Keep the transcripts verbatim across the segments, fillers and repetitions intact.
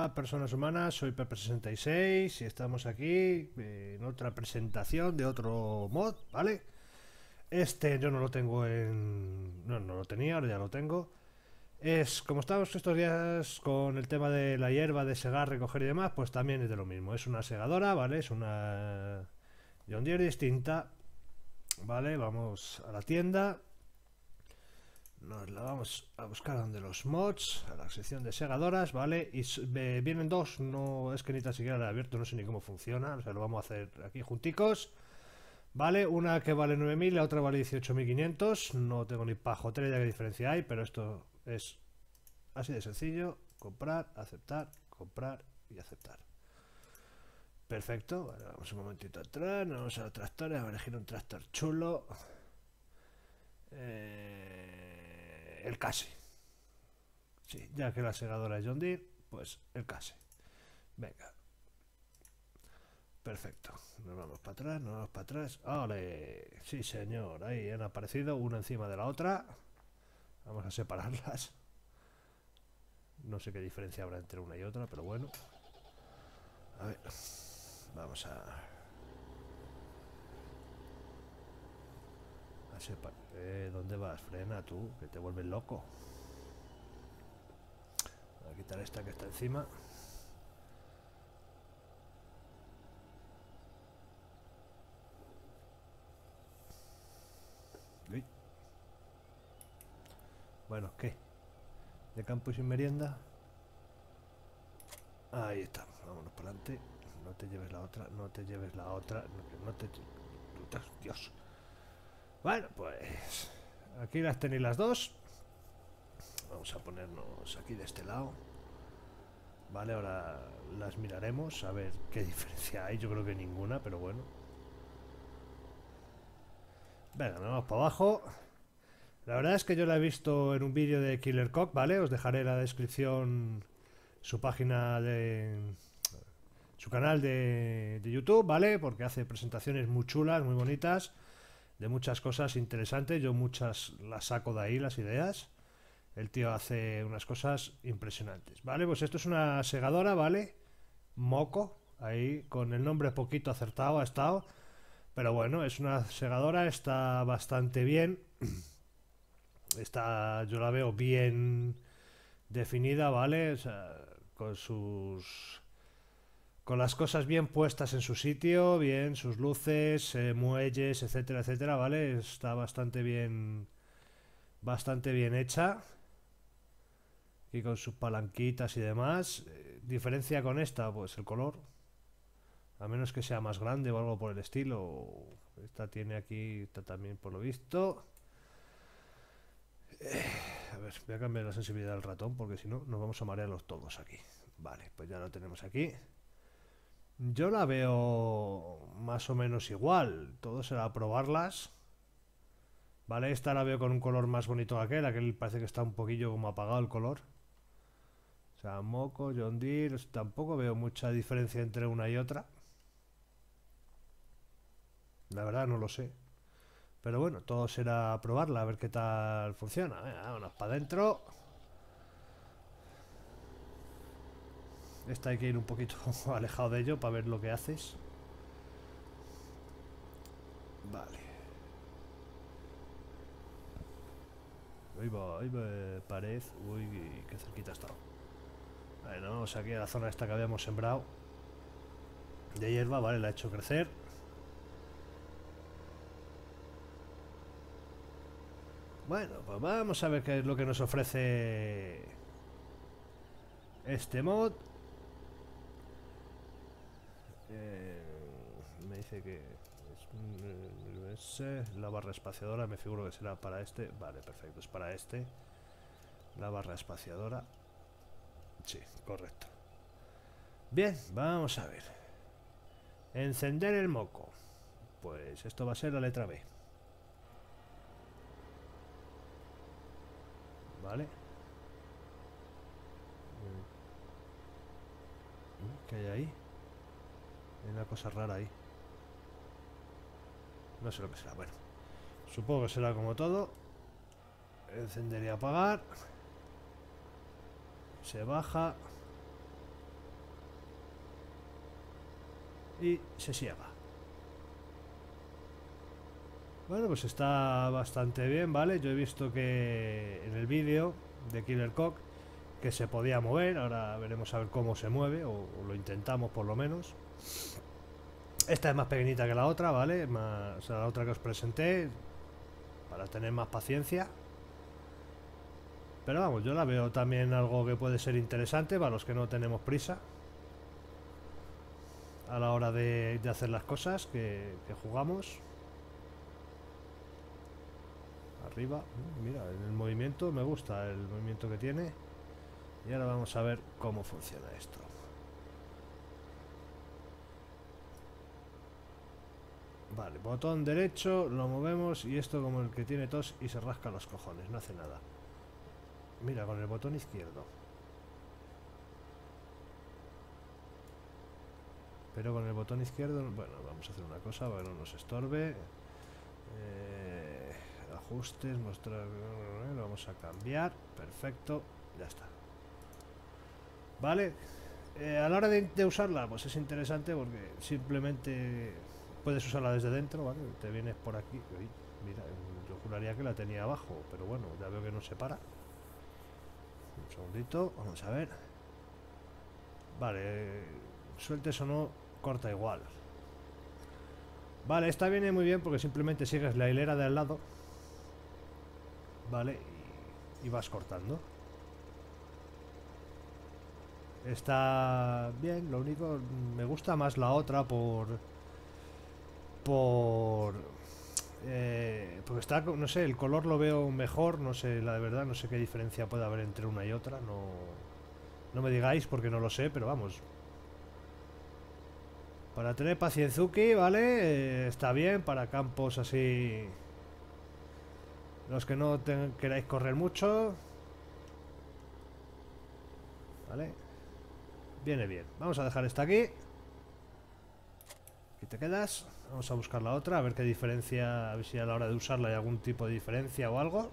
Hola personas humanas, soy Pepe sesenta y seis y estamos aquí en otra presentación de otro mod, ¿vale? Este yo no lo tengo en... no, no lo tenía, ahora ya lo tengo. Es, como estamos estos días con el tema de la hierba, de segar, recoger y demás, pues también es de lo mismo. Es una segadora, ¿vale? Es una John Deere distinta, ¿vale? Vamos a la tienda. Nos la vamos a buscar donde los mods, a la sección de segadoras, ¿vale? Y eh, vienen dos, no es que ni tan siquiera la he abierto, no sé ni cómo funciona, o sea, lo vamos a hacer aquí junticos, ¿vale? Una que vale nueve mil, la otra vale dieciocho mil quinientos, no tengo ni pajotera ya qué diferencia hay, pero esto es así de sencillo, comprar, aceptar, comprar y aceptar. Perfecto, bueno, vamos un momentito atrás, nos vamos a los tractores, a elegir un tractor chulo. Eh, el Case. Sí, ya que la segadora es John Deere, pues el Case. Venga. Perfecto. Nos vamos para atrás, nos vamos para atrás. ¡Ole! Sí, señor. Ahí han aparecido una encima de la otra. Vamos a separarlas. No sé qué diferencia habrá entre una y otra, pero bueno. A ver. Vamos a... a separar. Eh, ¿Dónde vas? Frena tú, que te vuelves loco. Voy a quitar esta que está encima. Uy. Bueno, ¿qué? ¿De campo y sin merienda? Ahí está, vámonos para adelante. No te lleves la otra, no te lleves la otra, no, no te... Dios. Bueno, pues aquí las tenéis las dos. Vamos a ponernos aquí de este lado. Vale, ahora las miraremos a ver qué diferencia hay. Yo creo que ninguna, pero bueno. Venga, nos vamos para abajo. La verdad es que yo la he visto en un vídeo de Killer Cock, ¿vale? Os dejaré en la descripción su página de... su canal de, de YouTube, ¿vale? Porque hace presentaciones muy chulas, muy bonitas, de muchas cosas interesantes. Yo muchas las saco de ahí, las ideas. El tío hace unas cosas impresionantes, ¿vale? Pues esto es una segadora, ¿vale? Moco, ahí con el nombre poquito acertado ha estado. Pero bueno, es una segadora, está bastante bien. Está, yo la veo bien definida, ¿vale? O sea, con sus... con las cosas bien puestas en su sitio, bien, sus luces, eh, muelles, etcétera, etcétera, ¿vale? Está bastante bien, bastante bien hecha. Y con sus palanquitas y demás. Eh, diferencia con esta, pues el color. A menos que sea más grande o algo por el estilo. Esta tiene aquí, está también por lo visto. Eh, a ver, voy a cambiar la sensibilidad del ratón porque si no nos vamos a marearlos todos aquí. Vale, pues ya lo tenemos aquí. Yo la veo más o menos igual. Todo será probarlas. Vale, esta la veo con un color más bonito que aquel. Aquel parece que está un poquillo como apagado el color. O sea, Moco, John Deere. Tampoco veo mucha diferencia entre una y otra. La verdad no lo sé. Pero bueno, todo será probarla, a ver qué tal funciona. Venga, vámonos para adentro. Esta hay que ir un poquito alejado de ello para ver lo que haces. Vale. Ahí va, ahí va, pared. Uy, qué cerquita ha estado. Bueno, vamos aquí a la zona esta que habíamos sembrado de hierba, vale, la he hecho crecer. Bueno, pues vamos a ver qué es lo que nos ofrece este mod. Eh, me dice que es, es la barra espaciadora, me figuro que será para este. Vale, perfecto, es para este. La barra espaciadora. Sí, correcto. Bien, vamos a ver. Encender el moco. Pues esto va a ser la letra B. Vale. ¿Qué hay ahí? Hay una cosa rara ahí. No sé lo que será. Bueno, supongo que será como todo. Encender y apagar. Se baja. y se ciega. Bueno, pues está bastante bien, ¿vale? Yo he visto que en el vídeo de Killer Coq que se podía mover, ahora veremos a ver cómo se mueve, o, o lo intentamos por lo menos. Esta es más pequeñita que la otra, ¿vale? Más, o sea, la otra que os presenté, para tener más paciencia. Pero vamos, yo la veo también algo que puede ser interesante para los que no tenemos prisa a la hora de, de hacer las cosas que, que jugamos. Arriba, mira, en el movimiento me gusta el movimiento que tiene. Y ahora vamos a ver cómo funciona esto. Vale, botón derecho, lo movemos y esto como el que tiene tos y se rasca los cojones, no hace nada. Mira, con el botón izquierdo. Pero con el botón izquierdo, bueno, vamos a hacer una cosa para que no nos estorbe. Eh, ajustes, mostrar, lo vamos a cambiar, perfecto, ya está. Vale, eh, a la hora de, de usarla, pues es interesante porque simplemente puedes usarla desde dentro, ¿vale? Te vienes por aquí, uy, mira, yo juraría que la tenía abajo, pero bueno, ya veo que no se para. Un segundito, vamos a ver. Vale, sueltes o no, corta igual. Vale, esta viene muy bien porque simplemente sigues la hilera de al lado, vale, y, y vas cortando. Está bien, lo único, me gusta más la otra por... Por... Eh, porque está, no sé, el color lo veo mejor, no sé, la de verdad, no sé qué diferencia puede haber entre una y otra, no... No me digáis porque no lo sé, pero vamos. Para tener pacienzuki, ¿vale? Eh, está bien, para campos así... Los que no te, queráis correr mucho. ¿Vale? Viene bien. Vamos a dejar esta aquí. Aquí te quedas. Vamos a buscar la otra, a ver qué diferencia, a ver si a la hora de usarla hay algún tipo de diferencia o algo.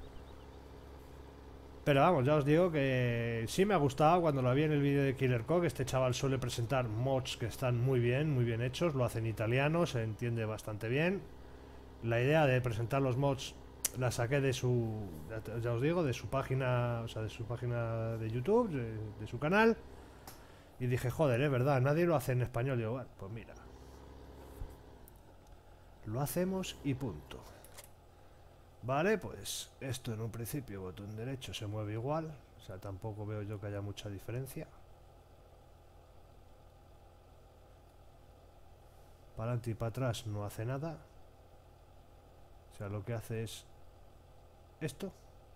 Pero vamos, ya os digo que sí me ha gustado cuando lo vi en el vídeo de Killer Coq. Este chaval suele presentar mods que están muy bien, muy bien hechos. Lo hace en italiano, se entiende bastante bien. La idea de presentar los mods la saqué de su, ya os digo, de su página, o sea, de su página de YouTube, de, de su canal. Y dije, joder, es verdad, nadie lo hace en español. Y digo, bueno, pues mira, lo hacemos y punto. Vale, pues esto en un principio, botón derecho se mueve igual. O sea, tampoco veo yo que haya mucha diferencia. Para adelante y para atrás no hace nada. O sea, lo que hace es esto.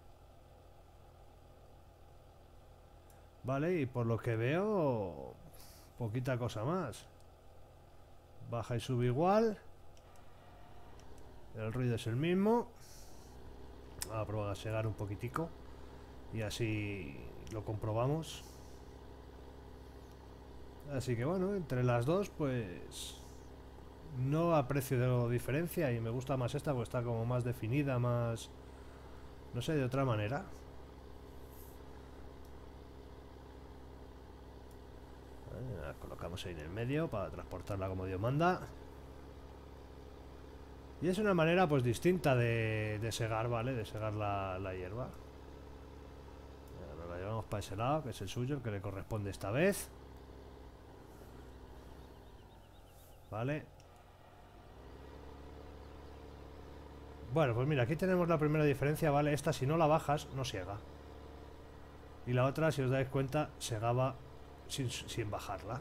Vale, y por lo que veo, poquita cosa más. Baja y sube igual. El ruido es el mismo. Voy a probar a segar un poquitico y así lo comprobamos. Así que bueno, entre las dos pues no aprecio de diferencia y me gusta más esta porque está como más definida, más, no sé, de otra manera. La colocamos ahí en el medio para transportarla como Dios manda. Y es una manera pues distinta de, de segar, ¿vale? De segar la, la hierba. Nos la llevamos para ese lado, que es el suyo, el que le corresponde esta vez. Vale. Bueno, pues mira, aquí tenemos la primera diferencia, ¿vale? Esta si no la bajas, no siega. Y la otra, si os dais cuenta, segaba sin, sin bajarla.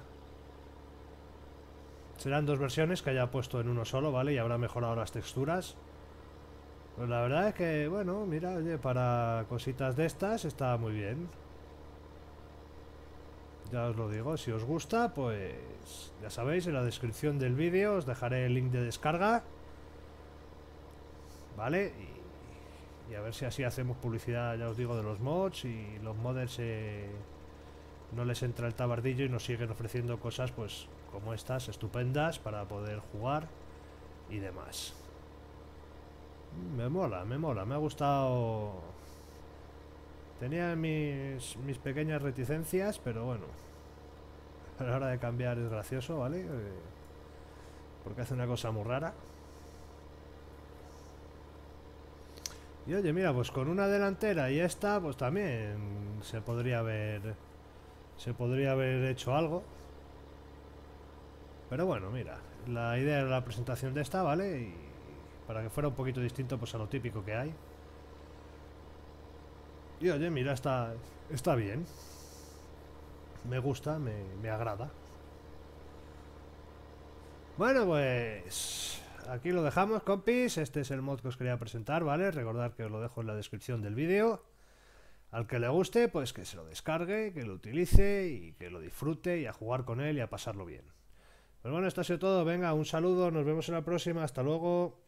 Serán dos versiones que haya puesto en uno solo, ¿vale? Y habrá mejorado las texturas. Pues la verdad es que, bueno, mira, oye, para cositas de estas está muy bien. Ya os lo digo, si os gusta, pues ya sabéis, en la descripción del vídeo os dejaré el link de descarga. ¿Vale? Y, y a ver si así hacemos publicidad, ya os digo, de los mods y los modders eh, no les entra el tabardillo y nos siguen ofreciendo cosas, pues, como estas, estupendas para poder jugar y demás. Me mola, me mola, me ha gustado. Tenía mis, mis pequeñas reticencias, pero bueno. a la hora de cambiar es gracioso, ¿vale? Eh, porque hace una cosa muy rara. Y oye, mira, pues con una delantera y esta, pues también se podría haber... Se podría haber hecho algo. Pero bueno, mira, la idea era la presentación de esta, ¿vale? Y para que fuera un poquito distinto pues a lo típico que hay. Y oye, mira, está, está bien. Me gusta, me, me agrada. Bueno, pues aquí lo dejamos, compis. Este es el mod que os quería presentar, ¿vale? Recordad que os lo dejo en la descripción del vídeo. Al que le guste, pues que se lo descargue, que lo utilice y que lo disfrute y a jugar con él y a pasarlo bien. Pues bueno, esto ha sido todo. Venga, un saludo, nos vemos en la próxima. Hasta luego.